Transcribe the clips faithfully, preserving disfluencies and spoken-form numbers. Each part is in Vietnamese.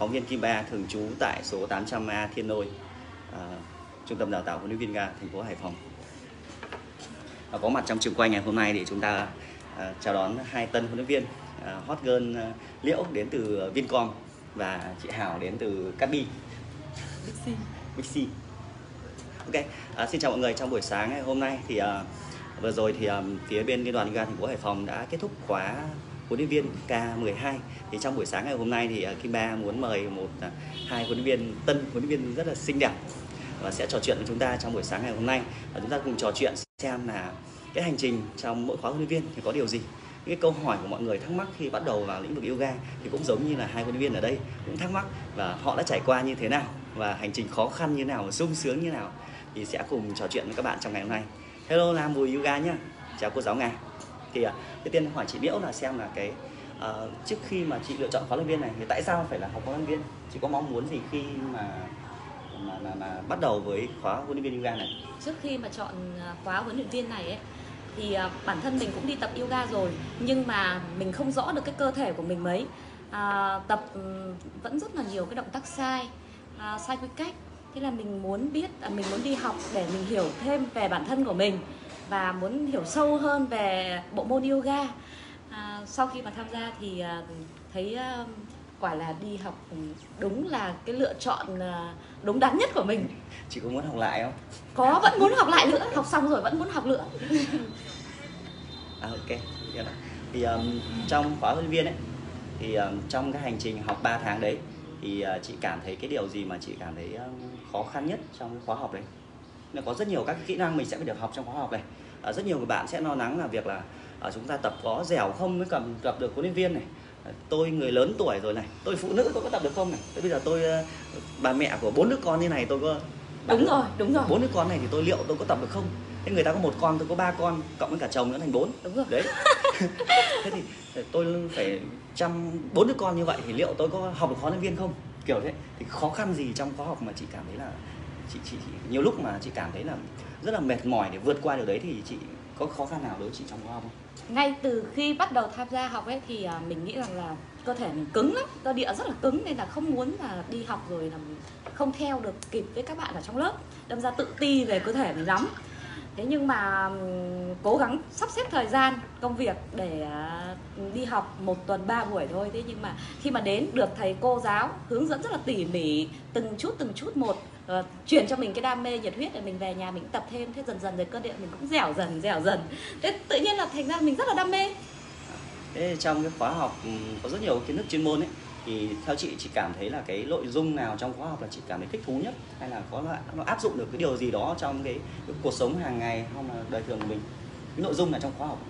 phóng viên Kim Ba, thường trú tại số tám trăm A Thiên Lôi, à, Trung tâm đào tạo huấn luyện viên ga thành phố Hải Phòng. À, có mặt trong trường quay ngày hôm nay thì chúng ta à, chào đón hai tân huấn luyện viên, à, hot girl à, Liễu đến từ Vincom và chị Hảo đến từ Cát Bi. Bixi. Bixi. Ok, à, xin chào mọi người. Trong buổi sáng ngày hôm nay thì à, vừa rồi thì à, phía bên Liên đoàn ga thành phố Hải Phòng đã kết thúc khóa huấn luyện viên K mười hai. Thì trong buổi sáng ngày hôm nay thì Kim Ba muốn mời một hai huấn luyện viên tân huấn luyện viên rất là xinh đẹp và sẽ trò chuyện với chúng ta trong buổi sáng ngày hôm nay, và chúng ta cùng trò chuyện xem là cái hành trình trong mỗi khóa huấn luyện viên thì có điều gì, những cái câu hỏi của mọi người thắc mắc khi bắt đầu vào lĩnh vực yoga thì cũng giống như là hai huấn luyện viên ở đây cũng thắc mắc, và họ đã trải qua như thế nào và hành trình khó khăn như nào, sung sướng như nào, thì sẽ cùng trò chuyện với các bạn trong ngày hôm nay. Hello, Lam Bùi Yoga nhá. Chào cô giáo Nga. Thì đầu tiên hỏi chị Liễu là xem là cái uh, trước khi mà chị lựa chọn khóa huấn luyện viên này thì tại sao phải là học khóa huấn luyện viên? Chị có mong muốn gì khi mà mà, mà, mà bắt đầu với khóa huấn luyện viên yoga này? Trước khi mà chọn khóa huấn luyện viên này ấy, thì uh, bản thân mình cũng đi tập yoga rồi, nhưng mà mình không rõ được cái cơ thể của mình mấy. Uh, tập um, vẫn rất là nhiều cái động tác sai, uh, sai quy cách. Thế là mình muốn biết, uh, mình muốn đi học để mình hiểu thêm về bản thân của mình và muốn hiểu sâu hơn về bộ môn yoga. À, sau khi mà tham gia thì uh, thấy uh, quả là đi học đúng là cái lựa chọn uh, đúng đắn nhất của mình. Chị có muốn học lại không? Có, vẫn muốn học lại nữa, học xong rồi vẫn muốn học nữa. À, ok. Thì um, trong khóa huấn luyện viên ấy, thì um, trong cái hành trình học ba tháng đấy thì uh, chị cảm thấy cái điều gì mà chị cảm thấy um, khó khăn nhất trong cái khóa học đấy? Nó có rất nhiều các cái kỹ năng mình sẽ phải được học trong khóa học này. À, rất nhiều người bạn sẽ lo lắng là việc là à, chúng ta tập có dẻo không mới cầm tập được huấn luyện viên này. À, tôi người lớn tuổi rồi này, tôi phụ nữ tôi có tập được không này? Tôi bây giờ tôi bà mẹ của bốn đứa con như này tôi có đúng rồi đúng rồi bốn đứa con này thì tôi liệu tôi có tập được không? Thế người ta có một con, tôi có ba con, cộng với cả chồng nữa thành bốn. Đúng rồi. Đấy. Thế thì tôi phải chăm bốn đứa con như vậy thì liệu tôi có học được khóa huấn luyện viên không? Kiểu thế. Thì khó khăn gì trong khóa học mà chị cảm thấy là chị, chị, chị nhiều lúc mà chị cảm thấy là rất là mệt mỏi để vượt qua điều đấy, thì chị có khó khăn nào đối với chị trong khóa học không? Ngay từ khi bắt đầu tham gia học ấy thì mình nghĩ rằng là cơ thể mình cứng lắm, cơ địa rất là cứng, nên là không muốn là đi học rồi là không theo được kịp với các bạn ở trong lớp, đâm ra tự ti về cơ thể mình lắm. Thế nhưng mà cố gắng sắp xếp thời gian công việc để đi học một tuần ba buổi thôi. Thế nhưng mà khi mà đến được thầy cô giáo hướng dẫn rất là tỉ mỉ, từng chút từng chút một, uh, truyền cho mình cái đam mê nhiệt huyết để mình về nhà mình tập thêm. Thế dần dần rồi cơ địa mình cũng dẻo dần dẻo dần. Thế tự nhiên là thành ra mình rất là đam mê. Thế trong cái khóa học có rất nhiều kiến thức chuyên môn ấy, thì theo chị chị cảm thấy là cái nội dung nào trong khóa học là chị cảm thấy thích thú nhất, hay là có nó áp dụng được cái điều gì đó trong cái, cái cuộc sống hàng ngày không là đời thường của mình? Cái nội dung là trong khóa học.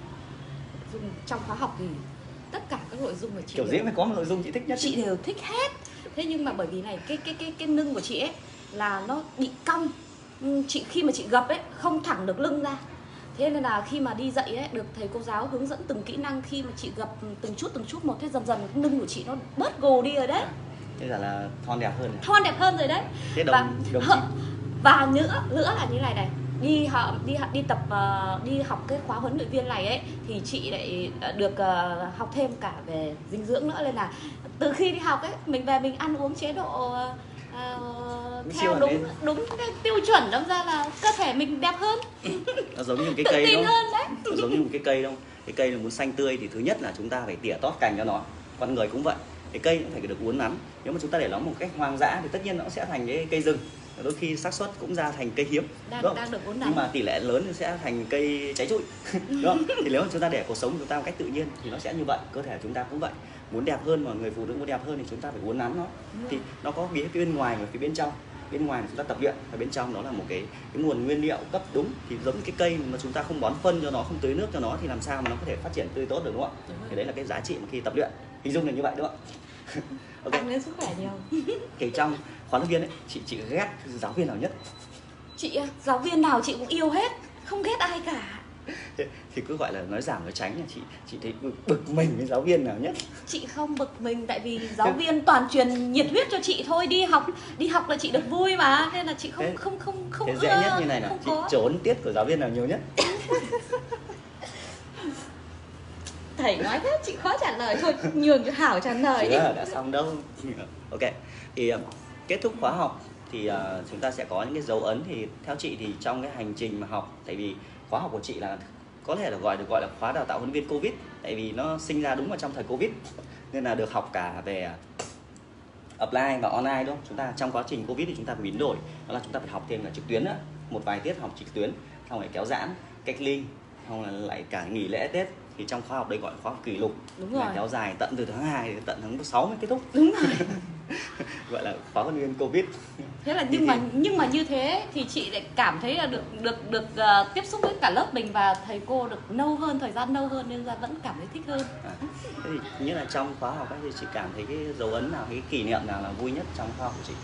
Trong khóa học thì tất cả các nội dung mà chị kiểu đều, dễ phải có một nội dung chị thích nhất. Chị đều thích hết. Thế nhưng mà bởi vì này cái cái cái cái lưng của chị ấy là nó bị cong. Chị khi mà chị gập ấy không thẳng được lưng ra. Thế nên là khi mà đi dạy ấy, được thầy cô giáo hướng dẫn từng kỹ năng, khi mà chị gập từng chút từng chút một, thế dần dần cái lưng của chị nó bớt gồ đi rồi đấy. Thế là, là thon đẹp hơn này. Thon đẹp hơn rồi đấy. Thế đồng, và, đồng chị... và nữa nữa là như này này, đi học đi đi tập uh, đi học cái khóa huấn luyện viên này ấy thì chị lại được uh, học thêm cả về dinh dưỡng nữa, nên là từ khi đi học ấy mình về mình ăn uống chế độ uh, theo đúng đúng cái tiêu chuẩn, đâm ra là cơ thể mình đẹp hơn. Nó giống như một cái cây đúng không? Nó giống như một cái cây đâu. Cái cây là muốn xanh tươi thì thứ nhất là chúng ta phải tỉa tót cành cho nó. Con người cũng vậy. Cái cây cũng phải được uốn nắn. Nếu mà chúng ta để nó một cách hoang dã thì tất nhiên nó sẽ thành cái cây rừng. Đôi khi xác suất cũng ra thành cây hiếm, đang, đang được uốn nắn. Nhưng mà tỷ lệ lớn thì sẽ thành cây cháy trụi, đúng không? Thì nếu mà chúng ta để cuộc sống của chúng ta một cách tự nhiên thì nó sẽ như vậy. Cơ thể chúng ta cũng vậy. Muốn đẹp hơn mà người phụ nữ muốn đẹp hơn thì chúng ta phải uốn nắn nó. Thì nó có phía bên ngoài và phía bên trong. Bên ngoài chúng ta tập luyện, và bên trong đó là một cái, cái nguồn nguyên liệu cấp đúng. Thì giống cái cây mà chúng ta không bón phân cho nó, không tưới nước cho nó thì làm sao mà nó có thể phát triển tươi tốt được, đúng không ạ? Thì đấy là cái giá trị mà khi tập luyện. Hình dung là như vậy, đúng không ạ? Okay. Tăng lên sức khỏe nhiều. Thì trong khóa huấn luyện viên ấy, chị chị ghét giáo viên nào nhất? Chị giáo viên nào chị cũng yêu hết, không ghét ai cả. Thì cứ gọi là nói giảm nói tránh, là chị chị thấy bực mình với giáo viên nào nhất? Chị không bực mình, tại vì giáo viên toàn truyền nhiệt huyết cho chị thôi. Đi học đi học là chị được vui mà, nên là chị không thế, không không không thế dễ ưa, nhất như này là chị có. Trốn tiết của giáo viên nào nhiều nhất? Thầy nói thế chị khó trả lời, thôi nhường cho Hảo trả lời đi. Chưa, đã xong đâu. Ok, thì uh, kết thúc khóa học thì uh, chúng ta sẽ có những cái dấu ấn. Thì theo chị thì trong cái hành trình mà học, tại vì khóa học của chị là có thể là gọi được gọi là khóa đào tạo huấn luyện viên Covid, tại vì nó sinh ra đúng vào trong thời Covid, nên là được học cả về offline và online đúng không? Chúng ta trong quá trình Covid thì chúng ta phải biến đổi, đó là chúng ta phải học thêm cả trực tuyến nữa, một vài tiết học trực tuyến, xong rồi kéo giãn, cách ly, xong là lại cả nghỉ lễ Tết. Thì trong khóa học đấy gọi là khóa học kỷ lục, đúng rồi, kéo dài tận từ tháng hai đến tận tháng sáu mới kết thúc. Đúng rồi. Gọi là khóa huấn luyện viên Covid. Thế là nhưng mà nhưng mà như thế thì chị lại cảm thấy là được được được uh, tiếp xúc với cả lớp mình và thầy cô được lâu hơn, thời gian lâu hơn, nên ra vẫn cảm thấy thích hơn. À, thế thì như là trong khóa học ấy, thì chị cảm thấy cái dấu ấn nào, cái kỷ niệm nào là vui nhất trong khóa học của chị?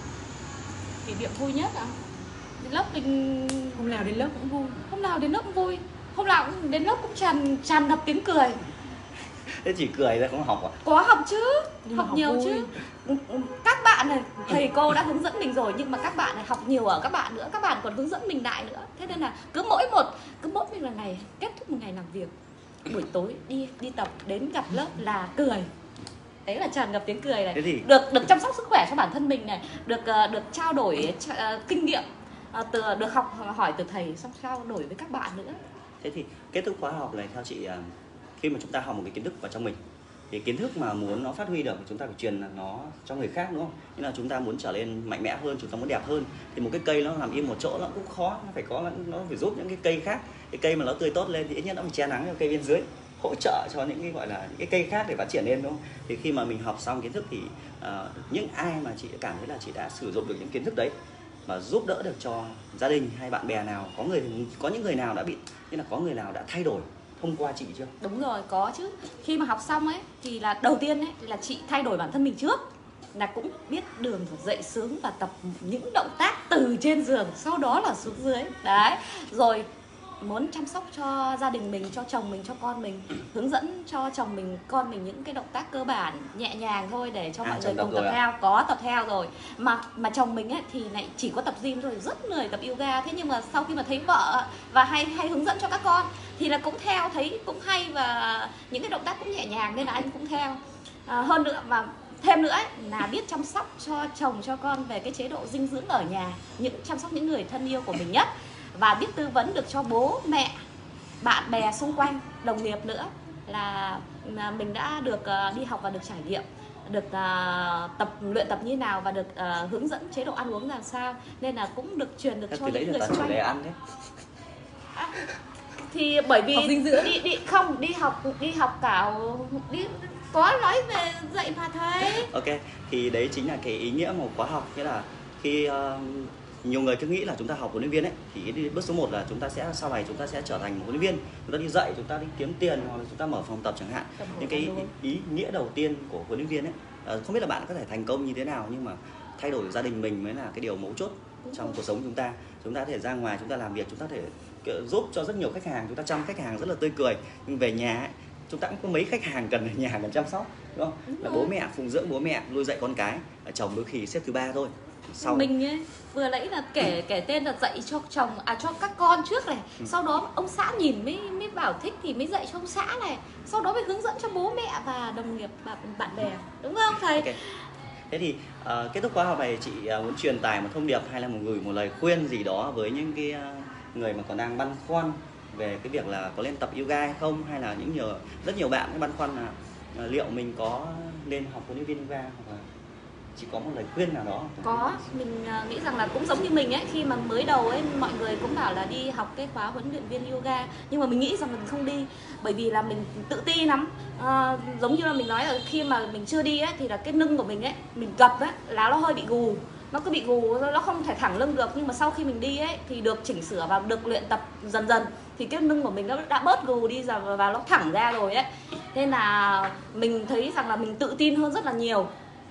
Kỷ niệm vui nhất à? Lớp mình hôm nào đến lớp cũng vui, hôm nào đến lớp cũng vui, hôm nào cũng đến lớp cũng tràn tràn ngập tiếng cười. Thế chỉ cười ra không học à? Có học chứ, nhưng học, học nhiều vui. chứ. Các bạn này, thầy cô đã hướng dẫn mình rồi, nhưng mà các bạn này học nhiều ở các bạn nữa, các bạn còn hướng dẫn mình lại nữa. Thế nên là cứ mỗi một cứ mỗi một ngày kết thúc một ngày làm việc, buổi tối đi đi tập đến gặp lớp là cười. Đấy là tràn ngập tiếng cười này. Thì... Được được chăm sóc sức khỏe cho bản thân mình này, được được trao đổi uh, kinh nghiệm, uh, từ được học hỏi từ thầy, xong trao đổi với các bạn nữa. Thế thì kết thúc khóa học này theo chị, uh, khi mà chúng ta học một cái kiến thức vào trong mình, thì kiến thức mà muốn nó phát huy được thì chúng ta phải truyền nó cho người khác, đúng không? Như là chúng ta muốn trở nên mạnh mẽ hơn, chúng ta muốn đẹp hơn, thì một cái cây nó nằm im một chỗ nó cũng khó, nó phải có nó phải giúp những cái cây khác, cái cây mà nó tươi tốt lên thì ít nhất nó phải che nắng cho cây bên dưới, hỗ trợ cho những cái gọi là những cái cây khác để phát triển lên, đúng không? Thì khi mà mình học xong kiến thức thì uh, những ai mà chị cảm thấy là chị đã sử dụng được những kiến thức đấy và giúp đỡ được cho gia đình hay bạn bè nào, có người có những người nào đã bị, như là có người nào đã thay đổi thông qua chị chưa? Đúng rồi, có chứ. Khi mà học xong ấy thì là đầu tiên ấy là chị thay đổi bản thân mình trước, là cũng biết đường dậy sướng và tập những động tác từ trên giường, sau đó là xuống dưới. Đấy, rồi muốn chăm sóc cho gia đình mình, cho chồng mình, cho con mình, hướng dẫn cho chồng mình, con mình những cái động tác cơ bản nhẹ nhàng thôi để cho À, mọi người tập cùng tập rồi à? theo. Có tập theo rồi, mà mà chồng mình ấy thì lại chỉ có tập gym thôi, rất lười tập yoga. Thế nhưng mà sau khi mà thấy vợ và hay hay hướng dẫn cho các con thì là cũng theo, thấy cũng hay và những cái động tác cũng nhẹ nhàng nên là anh cũng theo. À, hơn nữa và thêm nữa ấy, là biết chăm sóc cho chồng cho con về cái chế độ dinh dưỡng ở nhà, những chăm sóc những người thân yêu của mình nhất, và biết tư vấn được cho bố mẹ, bạn bè xung quanh, đồng nghiệp nữa, là mình đã được đi học và được trải nghiệm, được uh, tập luyện tập như nào và được uh, hướng dẫn chế độ ăn uống làm sao, nên là cũng được truyền được Thế cho từ đấy những là người toàn xung chủ đề quanh. ăn đấy. À, thì bởi vì Học dinh dưỡng. đi đi không đi học đi học cả đi có nói về dạy mà thầy. Ok, thì đấy chính là cái ý nghĩa một khóa học, nghĩa là khi uh, nhiều người cứ nghĩ là chúng ta học huấn luyện viên ấy, thì cái bước số một là chúng ta sẽ sau này chúng ta sẽ trở thành một huấn luyện viên, chúng ta đi dạy, chúng ta đi kiếm tiền, hoặc là chúng ta mở phòng tập chẳng hạn. Nhưng cái ý, ý nghĩa đầu tiên của huấn luyện viên ấy, uh, không biết là bạn có thể thành công như thế nào, nhưng mà thay đổi gia đình mình mới là cái điều mấu chốt trong cuộc sống chúng ta. Chúng ta có thể ra ngoài, chúng ta làm việc, chúng ta có thể giúp cho rất nhiều khách hàng, chúng ta chăm khách hàng rất là tươi cười, nhưng về nhà ấy, chúng ta cũng có mấy khách hàng cần ở nhà cần chăm sóc, đúng không? Đúng là bố mẹ, phụng dưỡng bố mẹ, nuôi dạy con cái, chồng đôi khi xếp thứ ba thôi. Sau mình ấy, vừa nãy là kể kể tên là dạy cho chồng, à cho các con trước này, ừ. Sau đó ông xã nhìn mới mới bảo thích thì mới dạy cho ông xã này, sau đó mới hướng dẫn cho bố mẹ và đồng nghiệp và bạn bè, đúng không thầy? Okay. Thế thì uh, kết thúc khóa học này chị uh, muốn truyền tải một thông điệp hay là một gửi một lời khuyên gì đó với những cái uh, người mà còn đang băn khoăn về cái việc là có nên tập yoga hay không, hay là những nhiều rất nhiều bạn băn khoăn là uh, liệu mình có nên học huấn luyện viên yoga, hoặc là chỉ có một lời khuyên nào đó? Có, mình nghĩ rằng là cũng giống như mình ấy, khi mà mới đầu ấy mọi người cũng bảo là đi học cái khóa huấn luyện viên yoga, nhưng mà mình nghĩ rằng mình không đi, bởi vì là mình tự ti lắm. À, giống như là mình nói là khi mà mình chưa đi ấy thì là cái lưng của mình ấy, mình gập ấy là nó hơi bị gù, nó cứ bị gù, nó không thể thẳng lưng được. Nhưng mà sau khi mình đi ấy thì được chỉnh sửa và được luyện tập dần dần thì cái lưng của mình nó đã bớt gù đi và và nó thẳng ra rồi ấy, nên là mình thấy rằng là mình tự tin hơn rất là nhiều.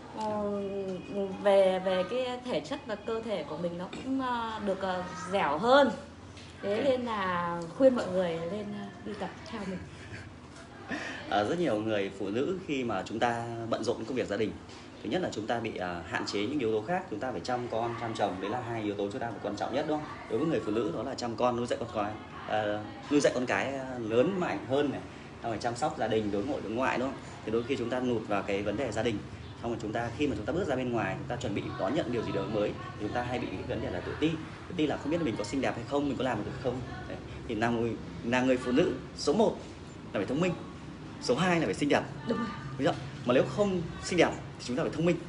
về về cái thể chất và cơ thể của mình nó cũng được dẻo hơn, thế nên là khuyên mọi người lên đi tập theo mình. À, rất nhiều người phụ nữ khi mà chúng ta bận rộn công việc gia đình, thứ nhất là chúng ta bị uh, hạn chế những yếu tố khác, chúng ta phải chăm con chăm chồng, đấy là hai yếu tố chúng ta phải quan trọng nhất, đúng không? Đối với người phụ nữ đó là chăm con, nuôi dạy con cái, uh, nuôi dạy con cái lớn mạnh hơn này, phải chăm sóc gia đình, đối nội đối ngoại, đúng không? Thì đôi khi chúng ta lụt vào cái vấn đề gia đình, xong rồi chúng ta khi mà chúng ta bước ra bên ngoài, chúng ta chuẩn bị đón nhận điều gì đó mới, thì chúng ta hay bị cái vấn đề là tự ti. Tự ti là không biết là mình có xinh đẹp hay không, mình có làm được không. Đấy. Thì là người là người phụ nữ số một là phải thông minh, số hai là phải xinh đẹp. Đúng rồi. Ví dụ mà nếu không xinh đẹp thì chúng ta phải thông minh.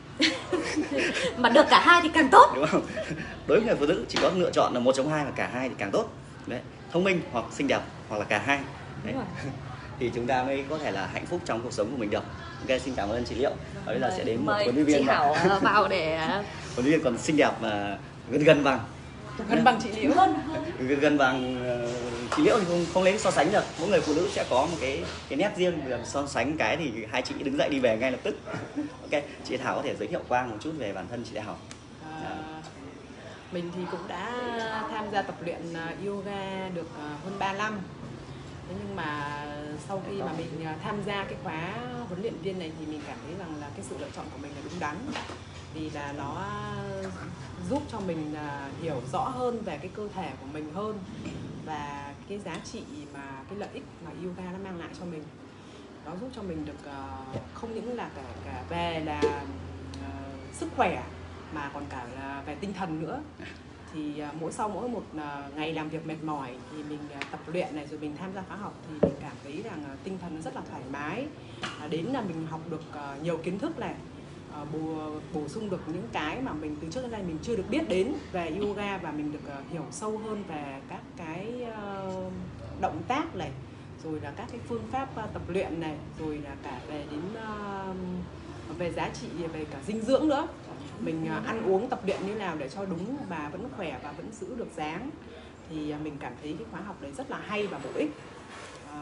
Mà được cả hai thì càng tốt, đúng không? Đối với người phụ nữ chỉ có lựa chọn là một trong hai, và cả hai thì càng tốt. Đấy. Thông minh hoặc xinh đẹp hoặc là cả hai. Đấy. Thì chúng ta mới có thể là hạnh phúc trong cuộc sống của mình được. Ok, xin cảm ơn chị Liệu. Và bây giờ sẽ đến một huấn luyện viên chị Hảo mà... vào để huấn luyện viên còn xinh đẹp mà gần gần bằng gần bằng chị Liễu hơn gần, gần bằng uh, chị Liễu thì không không lấy so sánh được. Mỗi người phụ nữ sẽ có một cái cái nét riêng, so sánh cái thì hai chị đứng dậy đi về ngay lập tức. Ok, chị Thảo có thể giới thiệu qua một chút về bản thân chị Thảo. À, mình thì cũng đã tham gia tập luyện yoga được hơn ba năm. Thế nhưng mà sau khi mà mình tham gia cái khóa huấn luyện viên này thì mình cảm thấy rằng là cái sự lựa chọn của mình là đúng đắn, vì là nó giúp cho mình hiểu rõ hơn về cái cơ thể của mình hơn và cái giá trị mà cái lợi ích mà yoga nó mang lại cho mình. Nó giúp cho mình được không những là cả, cả về là uh, sức khỏe mà còn cả là về tinh thần nữa. Thì uh, mỗi sau mỗi một uh, ngày làm việc mệt mỏi thì mình uh, tập luyện này rồi mình tham gia khóa học thì mình cảm thấy rằng uh, tinh thần nó rất là thoải mái. Uh, đến là mình học được uh, nhiều kiến thức này, uh, bổ, bổ sung được những cái mà mình từ trước đến nay mình chưa được biết đến về yoga, và mình được uh, hiểu sâu hơn về các cái uh, động tác này, rồi là các cái phương pháp uh, tập luyện này, rồi là cả về đến uh, về giá trị về cả dinh dưỡng nữa. Mình uh, ăn uống tập luyện như nào để cho đúng và vẫn khỏe và vẫn giữ được dáng, thì uh, mình cảm thấy cái khóa học đấy rất là hay và bổ ích. Uh,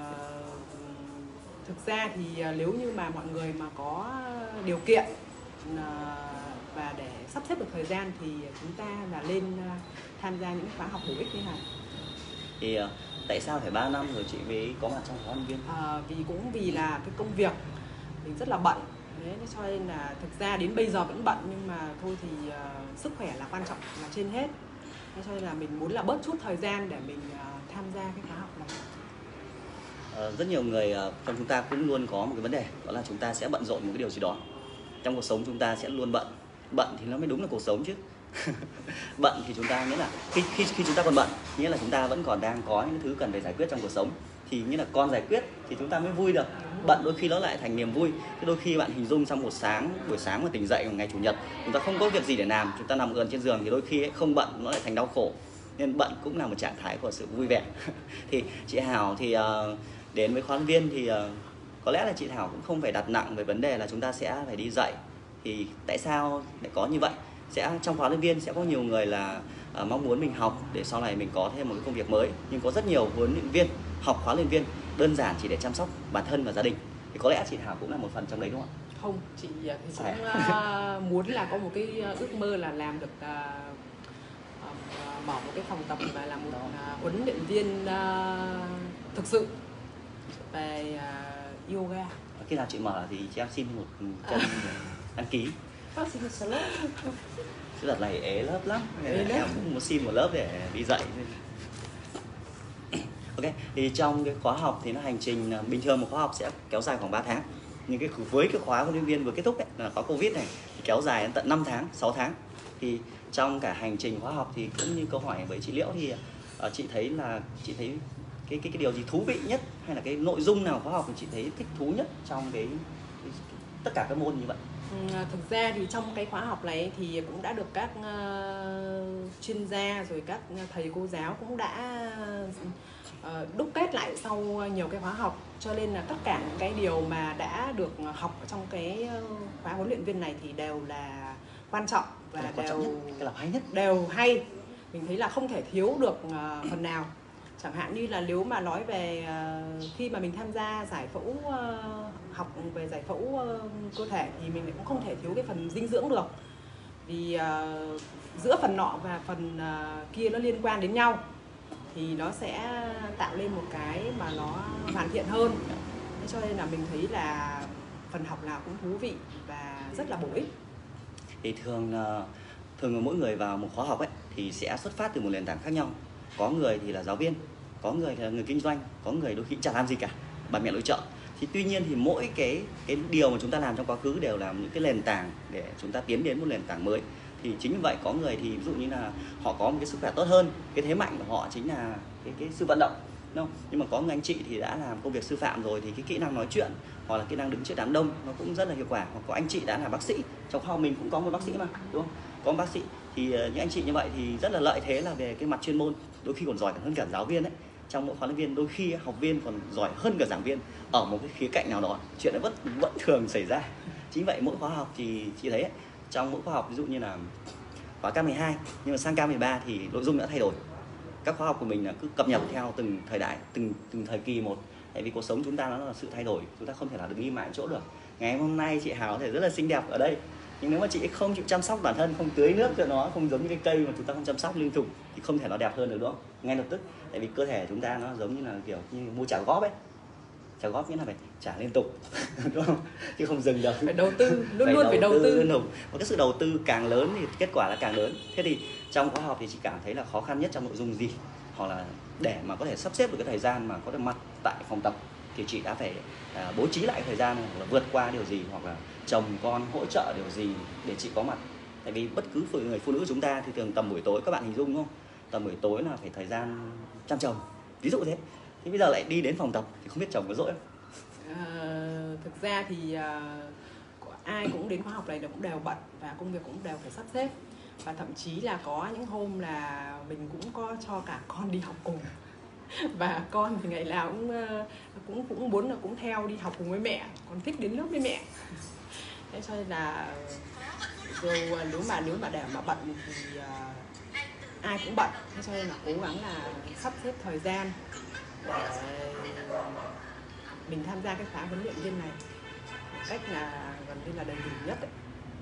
thực ra thì uh, nếu như mà mọi người mà có điều kiện uh, và để sắp xếp được thời gian thì chúng ta là lên uh, tham gia những khóa học bổ ích như này. Thì uh, tại sao phải ba năm rồi chị mới có mặt trong khóa huấn luyện viên? Uh, vì cũng vì là cái công việc mình rất là bận. Đấy, cho nên là thực ra đến bây giờ vẫn bận, nhưng mà thôi thì uh, sức khỏe là quan trọng, là trên hết. Thế cho nên là mình muốn là bớt chút thời gian để mình uh, tham gia cái khóa học này. Uh, rất nhiều người uh, trong chúng ta cũng luôn có một cái vấn đề, đó là chúng ta sẽ bận rộn một cái điều gì đó. Trong cuộc sống chúng ta sẽ luôn bận. Bận thì nó mới đúng là cuộc sống chứ. Bận thì chúng ta nghĩa là khi, khi, khi chúng ta còn bận, nghĩa là chúng ta vẫn còn đang có những thứ cần phải giải quyết trong cuộc sống. Thì nghĩa là con giải quyết thì chúng ta mới vui được. Bận đôi khi nó lại thành niềm vui. Thế đôi khi bạn hình dung trong một sáng, buổi sáng mà tỉnh dậy một ngày chủ nhật, chúng ta không có việc gì để làm, chúng ta nằm gần trên giường, thì đôi khi ấy, không bận nó lại thành đau khổ. Nên bận cũng là một trạng thái của sự vui vẻ. Thì chị Hảo thì uh, đến với khóa huấn luyện viên thì uh, có lẽ là chị Thảo cũng không phải đặt nặng về vấn đề là chúng ta sẽ phải đi dạy. Thì tại sao lại có như vậy? Sẽ trong khóa huấn luyện viên sẽ có nhiều người là uh, mong muốn mình học để sau này mình có thêm một cái công việc mới, nhưng có rất nhiều huấn luyện viên học khóa huấn luyện viên đơn giản chỉ để chăm sóc bản thân và gia đình. Thì có lẽ chị Thảo cũng là một phần trong đấy đúng không ạ? Không, chị thì cũng uh, muốn là có một cái ước mơ là làm được uh, uh, mở một cái phòng tập và làm một uh, huấn luyện viên uh, thực sự về uh, yoga. Khi nào chị mở thì chị em xin một chân đăng ký. Bác xin một số lớp. Cái đợt này ế lớp lắm, Ế lớp. Em cũng muốn xin một lớp để đi dạy. Ok, thì trong cái khóa học thì nó hành trình bình thường một khóa học sẽ kéo dài khoảng ba tháng. Nhưng cái với cái khóa huấn luyện viên vừa kết thúc ấy, là khóa Covid này thì kéo dài đến tận năm tháng, sáu tháng. Thì trong cả hành trình khóa học thì cũng như câu hỏi với chị Liễu thì uh, chị thấy là chị thấy cái cái cái điều gì thú vị nhất, hay là cái nội dung nào khóa học thì chị thấy thích thú nhất trong cái, cái, cái tất cả các môn như vậy? Ừ, thực ra thì trong cái khóa học này thì cũng đã được các uh, chuyên gia rồi các thầy cô giáo cũng đã uh, đúc kết lại sau nhiều cái khóa học, cho nên là tất cả những cái điều mà đã được học ở trong cái khóa huấn luyện viên này thì đều là quan trọng và cái là đều quan trọng nhất, cái là hay nhất, đều hay. Mình thấy là không thể thiếu được uh, phần nào. Chẳng hạn như là nếu mà nói về uh, khi mà mình tham gia giải phẫu uh, học về giải phẫu uh, cơ thể thì mình cũng không thể thiếu cái phần dinh dưỡng được, vì uh, giữa phần nọ và phần uh, kia nó liên quan đến nhau thì nó sẽ tạo lên một cái mà nó hoàn thiện hơn. Thế cho nên là mình thấy là phần học nào cũng thú vị và rất là bổ ích. Thì thường thường mỗi người vào một khóa học ấy thì sẽ xuất phát từ một nền tảng khác nhau. Có người thì là giáo viên, có người thì là người kinh doanh, có người đôi khi chẳng làm gì cả. bà mẹ nội trợ. Thì tuy nhiên thì mỗi cái cái điều mà chúng ta làm trong quá khứ đều là những cái nền tảng để chúng ta tiến đến một nền tảng mới. Thì chính vì vậy có người thì ví dụ như là họ có một cái sức khỏe tốt hơn, cái thế mạnh của họ chính là cái, cái sự vận động, đúng không? Nhưng mà có người anh chị thì đã làm công việc sư phạm rồi thì cái kỹ năng nói chuyện hoặc là kỹ năng đứng trước đám đông nó cũng rất là hiệu quả. Hoặc có anh chị đã là bác sĩ, trong khoa mình cũng có một bác sĩ mà, đúng không? Có một bác sĩ thì những anh chị như vậy thì rất là lợi thế là về cái mặt chuyên môn, đôi khi còn giỏi hơn cả giáo viên đấy. Trong mỗi khóa lớp viên đôi khi học viên còn giỏi hơn cả giảng viên ở một cái khía cạnh nào đó, chuyện đấy vẫn vẫn thường xảy ra. Chính vậy mỗi khóa học thì chị thấy ấy, trong mỗi khóa học ví dụ như là khóa K mười hai nhưng mà sang K mười ba thì nội dung đã thay đổi. Các khóa học của mình là cứ cập nhật theo từng thời đại, từng từng thời kỳ một. Tại vì cuộc sống chúng ta nó là sự thay đổi, chúng ta không thể là đứng im mãi chỗ được. Ngày hôm nay chị Hào có thể rất là xinh đẹp ở đây, nhưng nếu mà chị không chịu chăm sóc bản thân, không tưới nước cho nó, không giống như cái cây mà chúng ta không chăm sóc liên tục thì không thể nó đẹp hơn được, đúng không? Ngay lập tức. Tại vì cơ thể chúng ta nó giống như là kiểu như mua trả góp ấy. Trả góp nghĩa là phải trả liên tục, đúng không? Chứ không dừng được. Phải đầu tư, luôn phải luôn phải đầu tư. Liên tục. Và cái sự đầu tư càng lớn thì kết quả là càng lớn. Thế thì trong khóa học thì chị cảm thấy là khó khăn nhất trong nội dung gì? Hoặc là để mà có thể sắp xếp được cái thời gian mà có được mặt tại phòng tập thì chị đã phải à, bố trí lại thời gian, hoặc là vượt qua điều gì, hoặc là chồng con hỗ trợ điều gì để chị có mặt. Tại vì bất cứ phụ người phụ nữ chúng ta thì thường tầm buổi tối, các bạn hình dung không? Tầm buổi tối là phải thời gian chăm chồng, ví dụ thế. Thì bây giờ lại đi đến phòng tập thì không biết chồng có dỗi không? À, thực ra thì uh, ai cũng đến khóa học này cũng đều bận và công việc cũng đều phải sắp xếp. Và thậm chí là có những hôm là mình cũng có cho cả con đi học cùng. Và con thì ngày nào cũng cũng cũng muốn là cũng theo đi học cùng với mẹ, còn thích đến lớp với mẹ. Thế cho nên là rồi nếu mà nếu mà để mà bận thì uh, ai cũng bận. Thế cho nên là cố gắng là sắp xếp thời gian để mình tham gia cái khóa huấn luyện viên này một cách là gần như là đầy đủ nhất ấy.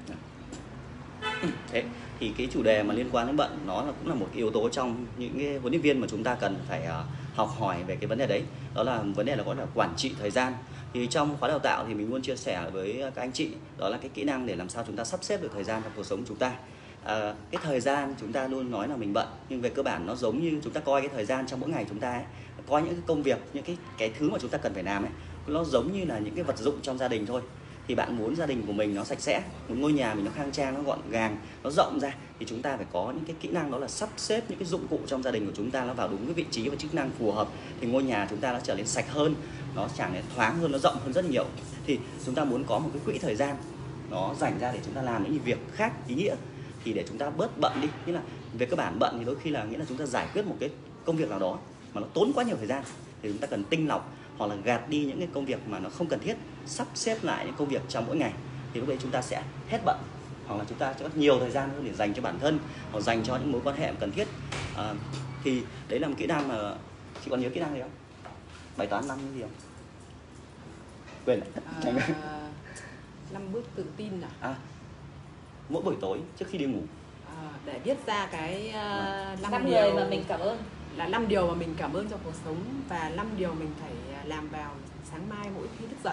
Thế thì cái chủ đề mà liên quan đến bận nó là cũng là một cái yếu tố trong những cái huấn luyện viên mà chúng ta cần phải uh, học hỏi về cái vấn đề đấy. Đó là vấn đề là gọi là quản trị thời gian. Thì trong khóa đào tạo thì mình luôn chia sẻ với các anh chị đó là cái kỹ năng để làm sao chúng ta sắp xếp được thời gian trong cuộc sống chúng ta. À, cái thời gian chúng ta luôn nói là mình bận, nhưng về cơ bản nó giống như chúng ta coi cái thời gian trong mỗi ngày chúng ta ấy, coi những cái công việc, những cái cái thứ mà chúng ta cần phải làm ấy, nó giống như là những cái vật dụng trong gia đình thôi. Thì bạn muốn gia đình của mình nó sạch sẽ, muốn ngôi nhà mình nó khang trang, nó gọn gàng, nó rộng ra, thì chúng ta phải có những cái kỹ năng đó là sắp xếp những cái dụng cụ trong gia đình của chúng ta nó vào đúng cái vị trí và chức năng phù hợp, thì ngôi nhà chúng ta nó trở nên sạch hơn, nó trở nên thoáng hơn, nó rộng hơn rất nhiều. Thì chúng ta muốn có một cái quỹ thời gian nó dành ra để chúng ta làm những việc khác ý nghĩa, thì để chúng ta bớt bận đi. Nghĩa là về cơ bản bận thì đôi khi là nghĩa là chúng ta giải quyết một cái công việc nào đó mà nó tốn quá nhiều thời gian, thì chúng ta cần tinh lọc hoặc là gạt đi những cái công việc mà nó không cần thiết, sắp xếp lại những công việc trong mỗi ngày, thì lúc đấy chúng ta sẽ hết bận, hoặc là chúng ta sẽ có nhiều thời gian hơn để dành cho bản thân hoặc dành cho những mối quan hệ cần thiết. À, thì đấy là một kỹ năng mà chị còn nhớ kỹ năng gì không? Bài toán năm cái gì không? Quên rồi. À, năm bước tự tin à? À, mỗi buổi tối trước khi đi ngủ à, để viết ra cái uh, năm người mà mình cảm ơn, là năm điều mà mình cảm ơn trong cuộc sống và năm điều mình phải làm vào sáng mai mỗi khi thức dậy.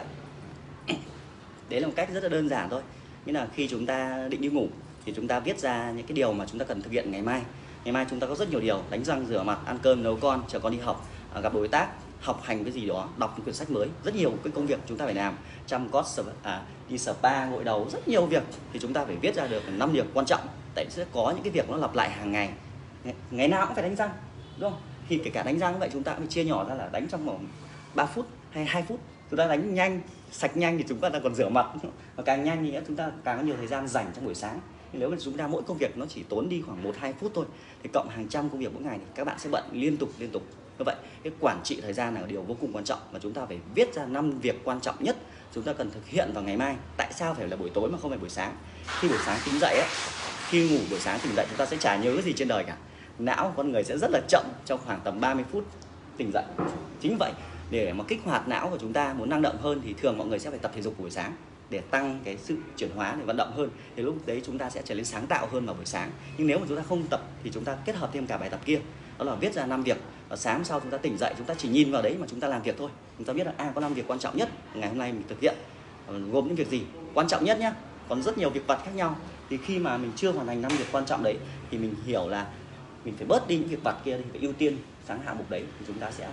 Đấy là một cách rất là đơn giản thôi. Nghĩa là khi chúng ta định đi ngủ thì chúng ta viết ra những cái điều mà chúng ta cần thực hiện ngày mai. Ngày mai chúng ta có rất nhiều điều: đánh răng, rửa mặt, ăn cơm, nấu con, chờ con đi học, gặp đối tác, học hành cái gì đó, đọc những quyển sách mới, rất nhiều cái công việc chúng ta phải làm, chăm cót, à, đi spa, gội đầu, rất nhiều việc, thì chúng ta phải viết ra được năm điều quan trọng. Tại sẽ có những cái việc nó lặp lại hàng ngày, ngày nào cũng phải đánh răng, đúng không? Thì kể cả đánh răng như vậy chúng ta cũng phải chia nhỏ ra là đánh trong vòng ba phút hay hai phút. Chúng ta đánh nhanh, sạch nhanh thì chúng ta còn rửa mặt, và càng nhanh thì chúng ta càng có nhiều thời gian dành trong buổi sáng. Nếu mà chúng ta mỗi công việc nó chỉ tốn đi khoảng một hai phút thôi, thì cộng hàng trăm công việc mỗi ngày thì các bạn sẽ bận liên tục liên tục. Như vậy cái quản trị thời gian là điều vô cùng quan trọng, và chúng ta phải viết ra năm việc quan trọng nhất chúng ta cần thực hiện vào ngày mai. Tại sao phải là buổi tối mà không phải buổi sáng? Khi buổi sáng tỉnh dậy ấy, khi ngủ buổi sáng tỉnh dậy chúng ta sẽ chả nhớ cái gì trên đời cả. Não con người sẽ rất là chậm trong khoảng tầm ba mươi phút tỉnh dậy. Chính vậy, để mà kích hoạt não của chúng ta muốn năng động hơn thì thường mọi người sẽ phải tập thể dục buổi sáng để tăng cái sự chuyển hóa, để vận động hơn, thì lúc đấy chúng ta sẽ trở nên sáng tạo hơn vào buổi sáng. Nhưng nếu mà chúng ta không tập thì chúng ta kết hợp thêm cả bài tập kia, đó là viết ra năm việc, và sáng sau chúng ta tỉnh dậy chúng ta chỉ nhìn vào đấy mà chúng ta làm việc thôi. Chúng ta biết là à, có năm việc quan trọng nhất ngày hôm nay mình thực hiện, gồm những việc gì quan trọng nhất nhá, còn rất nhiều việc vặt khác nhau. Thì khi mà mình chưa hoàn thành năm việc quan trọng đấy thì mình hiểu là mình phải bớt đi những việc vặt kia, thì phải ưu tiên sáng hạ mục đấy, thì chúng ta sẽ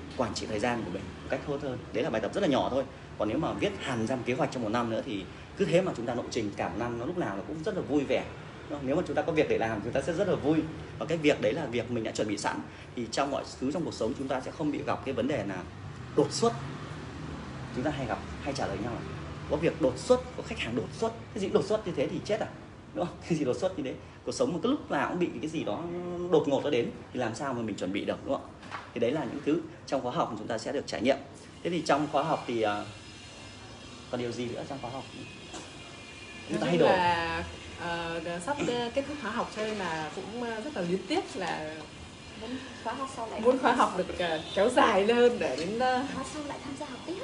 quản trị thời gian của mình một cách tốt hơn. Đấy là bài tập rất là nhỏ thôi. Còn nếu mà viết hẳn ra một kế hoạch trong một năm nữa thì cứ thế mà chúng ta lộ trình cả một năm, nó lúc nào nó cũng rất là vui vẻ. Nếu mà chúng ta có việc để làm chúng ta sẽ rất là vui, và cái việc đấy là việc mình đã chuẩn bị sẵn. Thì trong mọi thứ trong cuộc sống chúng ta sẽ không bị gặp cái vấn đề là đột xuất. Chúng ta hay gặp, hay trả lời nhau là có việc đột xuất, có khách hàng đột xuất. Cái gì đột xuất như thế thì chết à, đúng không? Cái gì đột xuất như thế, cuộc sống mà cứ lúc nào cũng bị cái gì đó đột ngột nó đến thì làm sao mà mình chuẩn bị được, đúng không? Thì đấy là những thứ trong khóa học mà chúng ta sẽ được trải nghiệm. Thế thì trong khóa học thì uh, còn điều gì nữa trong khóa học chúng ta thay đổi? Là uh, sắp kết thúc khóa học cho nên là cũng rất là luyến tiếc là muốn khóa học sau lại muốn khóa học được uh, kéo dài hơn để đến uh, khóa sau lại tham gia học tiếp.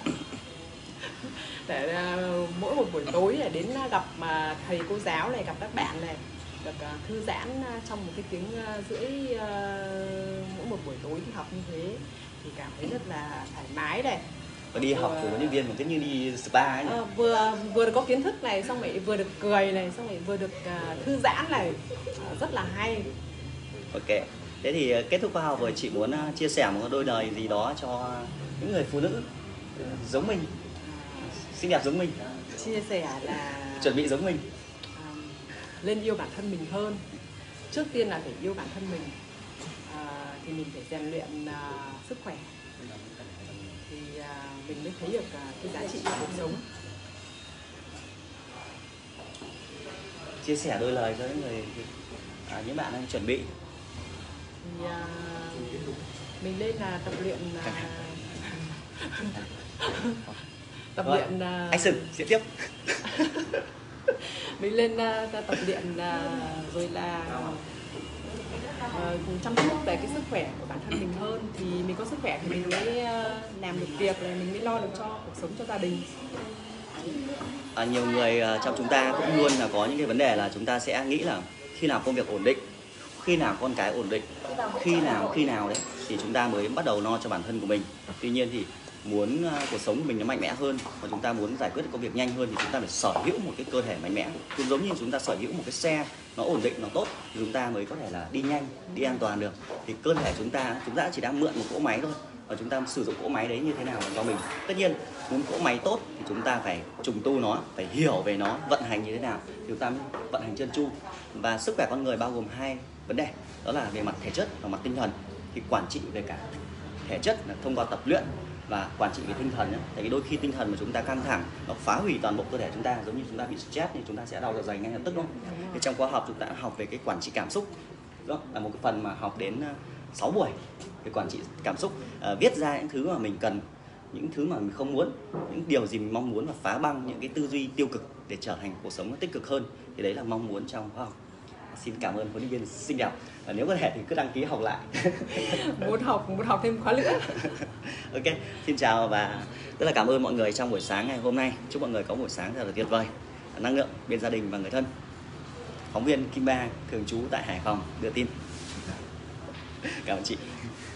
Để uh, mỗi một buổi tối để đến gặp uh, thầy cô giáo này, gặp các bạn này, được uh, thư giãn uh, trong một cái tiếng uh, rưỡi uh, mỗi một buổi tối thì học như thế thì cảm thấy rất là thoải mái này. Và đi học của huấn luyện viên cũng giống như đi spa ấy nhỉ? À, vừa vừa được có kiến thức này, xong rồi vừa được cười này, xong rồi vừa được uh, thư giãn này, uh, rất là hay. Ok. Thế thì kết thúc khóa học rồi, chị muốn uh, chia sẻ một đôi lời gì đó cho những người phụ nữ giống mình, xinh đẹp giống mình, chia sẻ là chuẩn bị giống mình, uh, lên yêu bản thân mình hơn. Trước tiên là phải yêu bản thân mình, uh, thì mình phải rèn luyện uh, sức khỏe thì uh, mình mới thấy được uh, cái giá trị của cuộc sống. Chia sẻ đôi lời cho những người à, những bạn đang chuẩn bị. Thì uh, mình lên là tập luyện uh, tập Rồi, luyện uh, action, diễn tiếp. mình lên uh, tập luyện uh, rồi là uh, chăm sóc về cái sức khỏe của bản thân mình hơn, thì mình có sức khỏe thì mình mới uh, làm được việc, rồi mình mới lo được cho cuộc sống, cho gia đình. À, nhiều người uh, trong chúng ta cũng luôn là có những cái vấn đề là chúng ta sẽ nghĩ là khi nào công việc ổn định, khi nào con cái ổn định, khi nào khi nào đấy thì chúng ta mới bắt đầu lo cho bản thân của mình. Tuy nhiên thì muốn uh, cuộc sống của mình nó mạnh mẽ hơn, và chúng ta muốn giải quyết được công việc nhanh hơn thì chúng ta phải sở hữu một cái cơ thể mạnh mẽ. Cũng giống như chúng ta sở hữu một cái xe nó ổn định, nó tốt thì chúng ta mới có thể là đi nhanh, đi an toàn được. Thì cơ thể chúng ta chúng ta chỉ đang mượn một cỗ máy thôi, và chúng ta sử dụng cỗ máy đấy như thế nào là do mình. Tất nhiên muốn cỗ máy tốt thì chúng ta phải trùng tu nó, phải hiểu về nó vận hành như thế nào thì chúng ta mới vận hành trơn tru. Và sức khỏe con người bao gồm hai vấn đề, đó là về mặt thể chất và mặt tinh thần. Thì quản trị về cả thể chất là thông qua tập luyện, và quản trị về tinh thần nhé. Tại vì đôi khi tinh thần mà chúng ta căng thẳng nó phá hủy toàn bộ cơ thể chúng ta, giống như chúng ta bị stress thì chúng ta sẽ đau dạ dày ngay lập tức, đúng không? Thì trong khóa học chúng ta học về cái quản trị cảm xúc, đó là một cái phần mà học đến sáu buổi về quản trị cảm xúc, à, viết ra những thứ mà mình cần, những thứ mà mình không muốn, những điều gì mình mong muốn, và phá băng những cái tư duy tiêu cực để trở thành cuộc sống nó tích cực hơn. Thì đấy là mong muốn trong khóa học. Xin cảm ơn huấn luyện viên xinh đẹp. Và nếu có thể thì cứ đăng ký học lại. muốn học muốn học thêm khóa nữa. Ok, xin chào và rất là cảm ơn mọi người trong buổi sáng ngày hôm nay. Chúc mọi người có buổi sáng thật là tuyệt vời, năng lượng bên gia đình và người thân. Phóng viên Kim Ba thường trú tại Hải Phòng đưa tin. Cảm ơn chị.